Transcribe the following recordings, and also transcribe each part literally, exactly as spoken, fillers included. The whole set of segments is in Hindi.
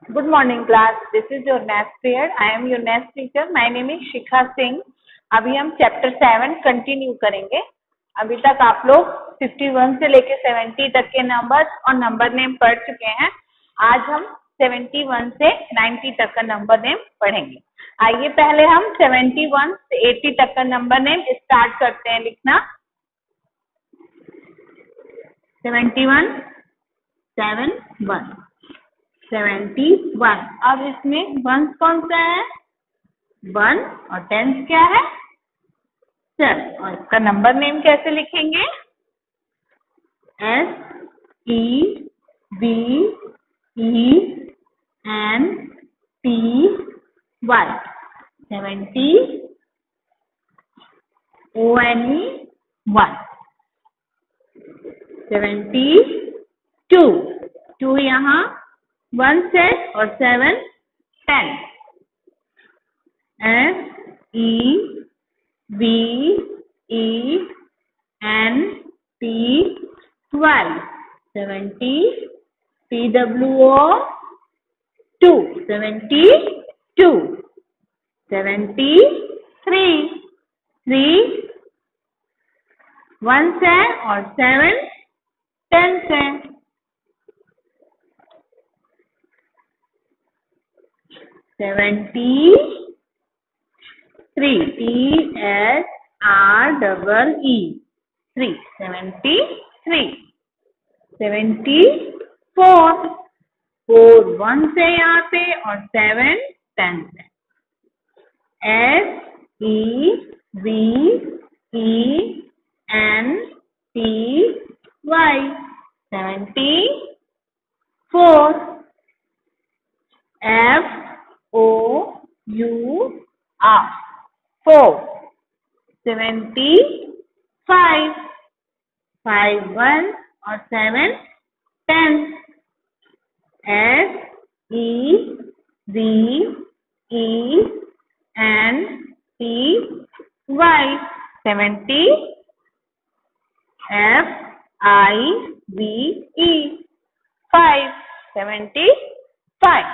Good morning class. This is your next period. I am your next teacher. My name is शिखा सिंह. अभी हम चैप्टर सेवन कंटिन्यू करेंगे. अभी तक आप लोग इक्यावन से लेके सत्तर तक के नंबर्स और नंबर नेम पढ़ चुके हैं. आज हम इकहत्तर से नब्बे तक का नंबर नेम पढ़ेंगे. आइए पहले हम इकहत्तर से अस्सी तक का नंबर नेम स्टार्ट करते हैं लिखना. इकहत्तर सेवन वन सेवेंटी वन. अब इसमें वंस कौन सा है? वन. और टेंस क्या है? सेवन. और इसका नंबर नेम कैसे लिखेंगे? S E B E N T Y. Seventy O N E one. Seventy two. Two यहाँ वन से और seven ten. S E B E N T Y. Seventy T W O two. Seventy two. Seventy three. Three one से और सेवन टेन से. Seventy three. T H R double E. Three. Seventy three. Seventy four. Four one से यहाँ पे और सेवन टेन से. S E V E N T Y. Seventy four. F O U R. Four. Seventy five. Five one और seven ten. S E V E N T Y. Seventy. F I V E. Five. Seventy five.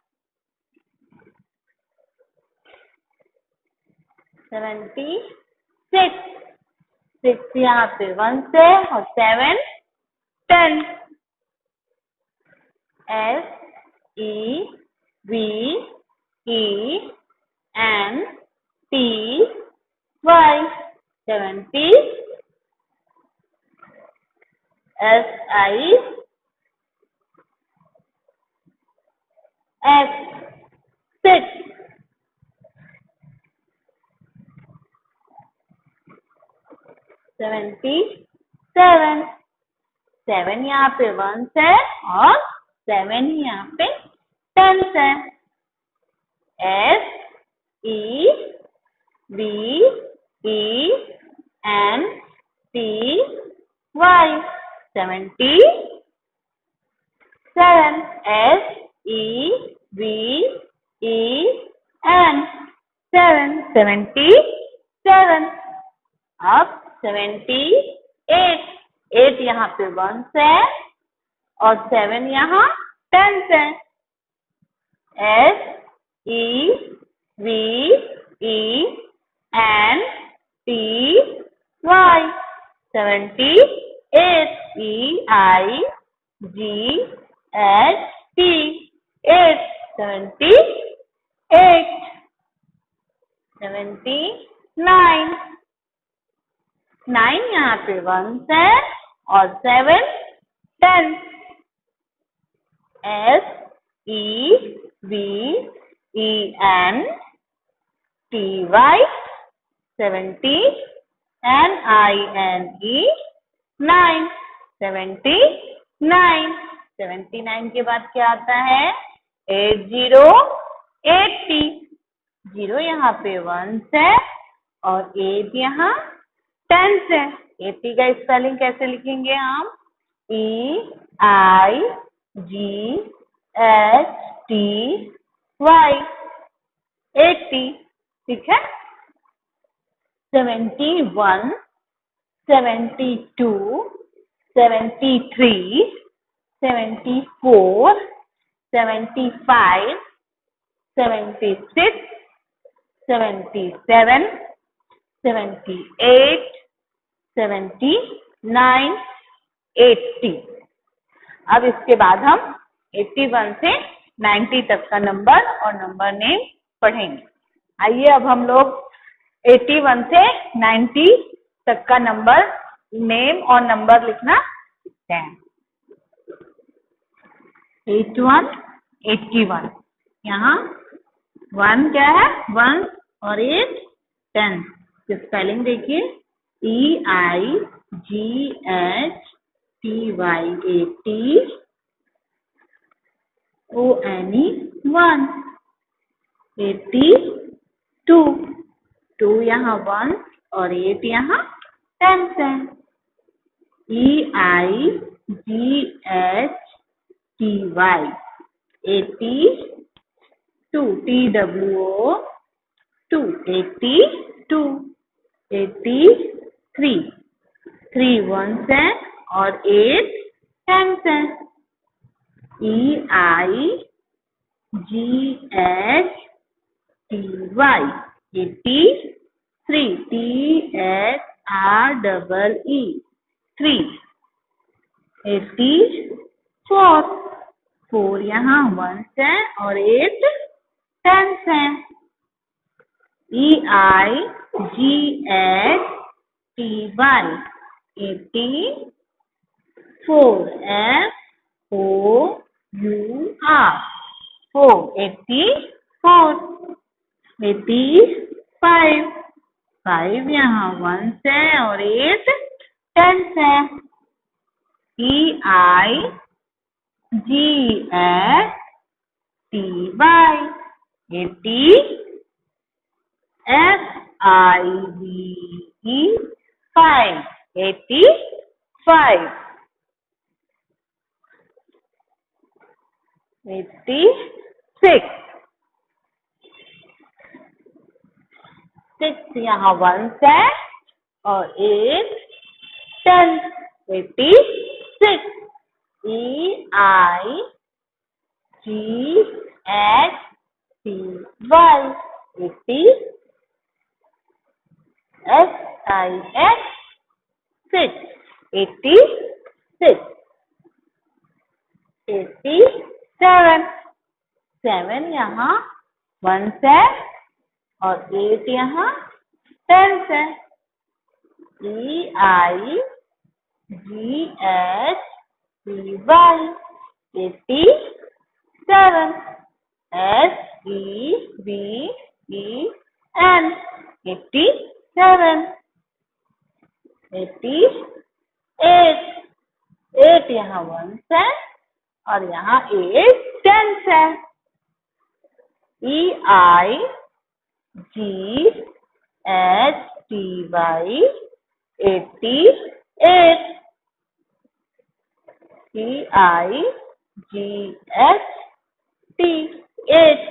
Seventy six. Six यहाँ पे वन से और seven ten. S E V E N T Y. Seventy. S I S. Six. Seventy seven. Seven यहाँ पे वन से और सेवन यहाँ पे टेन से. S E B E N T Y. Seventy seven. S E B E N. Seven. Seventy seven. अब सेवेंटी एट. एट यहाँ पे वन से और सेवन यहाँ टेन से. S E V E N T Y. Seventy eight. E I G H T. Eight. Seventy eight. Seventy nine. Nine यहाँ पे वन से और seven ten. S E V E N T Y. Seventy. N I N E nine. Seventy nine. Seventy nine के बाद क्या आता है? Eight zero eighty. जीरो यहाँ पे वन से और एट यहाँ टेन से. एट्टी का स्पेलिंग कैसे लिखेंगे हम? E I G H T Y. Eighty. ठीक है. Seventy one. Seventy two. Seventy three. Seventy four. Seventy five, seventy six, seventy seven, seventy eight, seventy nine, eighty. अब इसके बाद हम इक्यासी से नब्बे तक का नंबर और नंबर नेम पढ़ेंगे। आइए अब हम लोग इक्यासी से नब्बे तक का नंबर नेम और नंबर लिखना सीखते हैं। Eight one, eighty one. यहाँ वन क्या है? वन और एट टेन। स्पेलिंग देखिए, E I G H T Y A T O N E one. Eighty two. Two यहाँ वन और एट यहाँ टेंस है। E I G H T Y eighty two. T W O two. Eighty two. Eighty three. Three ones है और एट टेंस है। E I G H T Y eighty three. T H R double E three. Eighty four. Four यहाँ वंस है और एट टेंस है। E I G H T Y eighty four. F O U R four. Eighty four. Eighty five. Five यहाँ वंस है और एट टेंस है। E I G H T Y eighty. F I V E five. Eighty five. Eighty six. Six यहाँ वंस है और eight ten. Eighty six. E I G H T Y eighty. S I X six. Eighty six. Eighty seven. Seven यहाँ वंस है और एट यहाँ टेंस है। E I G H T Y eighty seven. S E B E N eighty seven. Eighty eight. Eight यहाँ वंस है और यहाँ एट टेंस है। E I G H T Y eighty eight. E I G H T eight.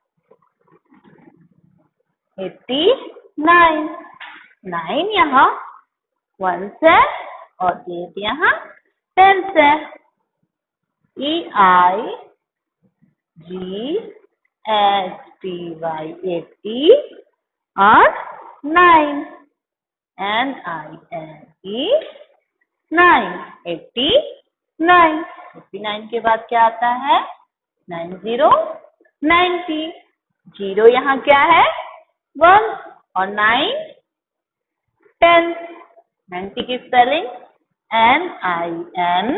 Eighty nine. Nine यहाँ वंस है और एट यहाँ टेंस है। E I G H T Y eighty और nine. N I N E nine. Eighty nine. Eighty nine के बाद क्या आता है? Nine zero ninety. जीरो यहाँ क्या है? वन और नाइन टेन। नाइन्टी की spelling N I N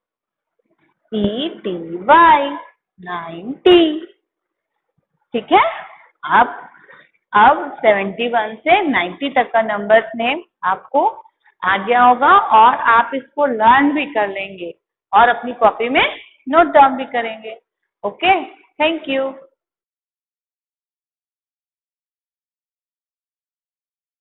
E T Y ninety. ठीक है। अब अब सेवेंटी वन से नाइन्टी तक का नंबर नेम आपको आ गया होगा और आप इसको लर्न भी कर लेंगे और अपनी कॉपी में नोट डाउन भी करेंगे। Okay, thank you.